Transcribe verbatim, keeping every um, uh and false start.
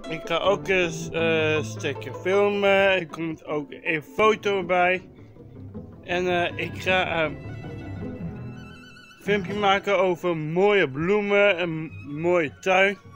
Ik ga ook eens uh, een stukje filmen. Er komt ook een foto bij. En uh, ik ga uh, een filmpje maken over mooie bloemen, een mooie tuin.